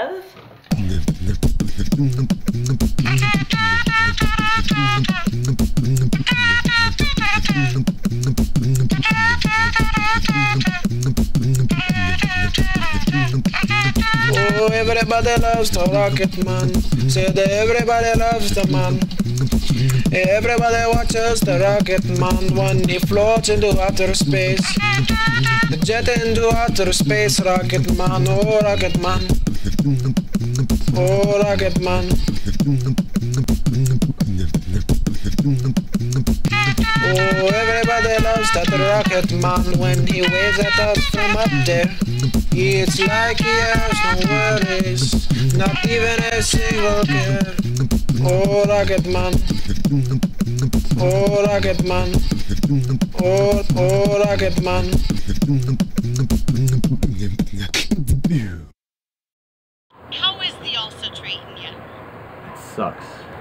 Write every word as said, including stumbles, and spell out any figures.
have. Oh, everybody loves the rocket man. Say that everybody loves the man. Everybody watches the rocket man when he floats into outer space. The jet into outer space, rocket man. Oh, rocket man. Oh, rocket man. Oh, everybody loves that rocket man when he waves at us from up there. It's like he has no worries, not even a single care. Oh, rocket man. Oh, rocket man. Oh, oh, rocket man. How is the ulcer treating you? It sucks.